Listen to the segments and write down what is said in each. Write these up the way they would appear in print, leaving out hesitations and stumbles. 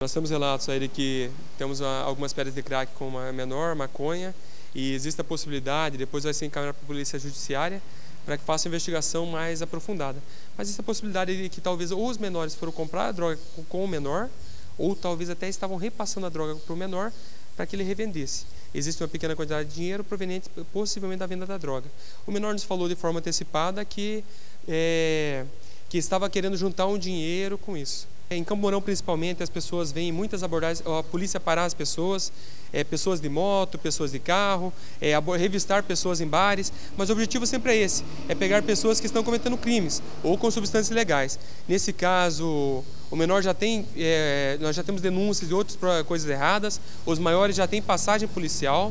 Nós temos relatos aí de que temos algumas pedras de crack com uma menor, maconha, e existe a possibilidade, depois vai ser encaminhado para a polícia judiciária, para que faça uma investigação mais aprofundada. Mas existe a possibilidade de que talvez ou os menores foram comprar a droga com o menor, ou talvez até estavam repassando a droga para o menor para que ele revendesse. Existe uma pequena quantidade de dinheiro proveniente possivelmente da venda da droga. O menor nos falou de forma antecipada que estava querendo juntar um dinheiro com isso. Em Campo Mourão, principalmente, as pessoas veem muitas abordagens, a polícia parar as pessoas, pessoas de moto, pessoas de carro, revistar pessoas em bares, mas o objetivo sempre é esse, é pegar pessoas que estão cometendo crimes ou com substâncias ilegais. Nesse caso, o menor já tem, nós já temos denúncias de outras coisas erradas, os maiores já têm passagem policial,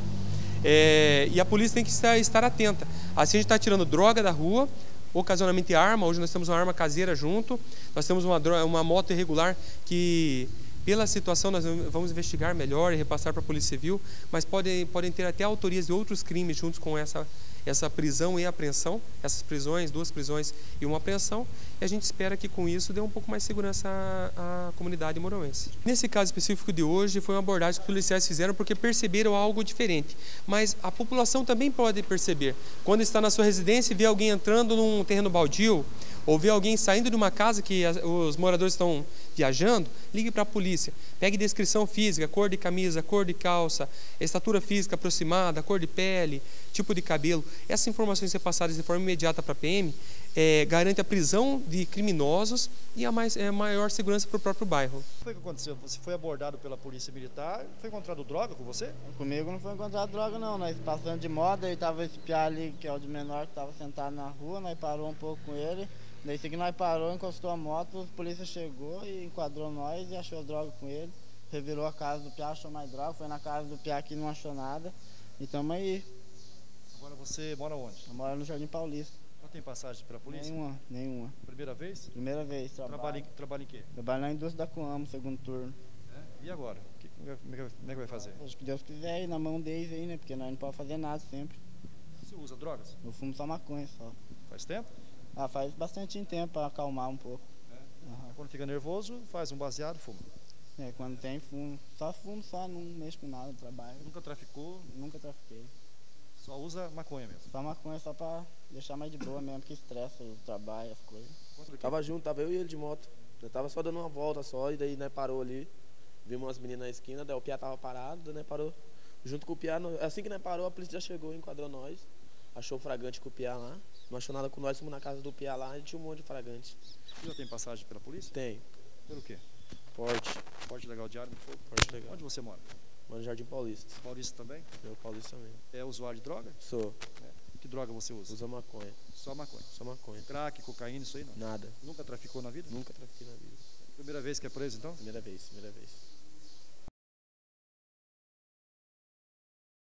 e a polícia tem que estar atenta. Assim a gente está tirando droga da rua, ocasionalmente arma. Hoje nós temos uma arma caseira junto, nós temos uma moto irregular que, pela situação, nós vamos investigar melhor e repassar para a Polícia Civil, mas podem ter até autorias de outros crimes juntos com essa prisão e apreensão, essas prisões, 2 prisões e uma apreensão, e a gente espera que com isso dê um pouco mais de segurança à comunidade mourãoense. Nesse caso específico de hoje, foi uma abordagem que os policiais fizeram porque perceberam algo diferente, mas a população também pode perceber. Quando está na sua residência e vê alguém entrando num terreno baldio, ou vê alguém saindo de uma casa que os moradores estão viajando, ligue para a polícia. Pegue descrição física, cor de camisa, cor de calça, estatura física aproximada, cor de pele, tipo de cabelo. Essas informações ser passadas de forma imediata para a PM garante a prisão de criminosos e a maior segurança para o próprio bairro. O que foi que aconteceu? Você foi abordado pela polícia militar, foi encontrado droga com você? Comigo não foi encontrado droga não, nós passando de moda, ele estava esse piá ali, que é o de menor, que estava sentado na rua, nós parou um pouco com ele. Daí que nós parou, encostou a moto, a polícia chegou e enquadrou nós e achou droga com ele. Revirou a casa do piá, achou mais droga, foi na casa do piá que não achou nada. E tamo aí. Agora você mora onde? Eu moro no Jardim Paulista. Não tem passagem pela polícia? Nenhuma. Primeira vez? Primeira vez, Trabalha em quê? Trabalho na indústria da Coamo, segundo turno. E agora? Como é que vai fazer? Acho que Deus quiser ir na mão deles aí, né? Porque nós não podemos fazer nada sempre. Você usa drogas? Eu fumo só maconha só. Faz tempo? Faz bastante tempo para acalmar um pouco. Quando fica nervoso, faz um baseado, fuma. Quando tem fumo. Só fumo, só não mexo com nada, trabalho. Nunca traficou? Nunca trafiquei. Só usa maconha mesmo? Só maconha, só para deixar mais de boa mesmo, porque estressa o trabalho, as coisas. Tava junto, tava eu e ele de moto. Eu tava só dando uma volta só, e daí, né, parou ali. Vimos umas meninas na esquina, daí o piá tava parado, né, parou. Junto com o piá, assim que, né, parou, a polícia já chegou, enquadrou nós. Achou o fragante com o piá lá. Não achou nada com nós, fomos na casa do piá lá e tinha um monte de fragante. Você já tem passagem pela polícia? Tem. Pelo quê? Porte. Porte legal de arma de fogo? Porte legal. Onde você mora? Moro no Jardim Paulista. Paulista também? Eu, Paulista também. É usuário de droga? Sou. Que droga você usa? Usa maconha. Só maconha? Só maconha. Crack, cocaína, isso aí não? Nada. Nunca traficou na vida? Nunca trafiquei na vida. Primeira vez que é preso, então? Primeira vez.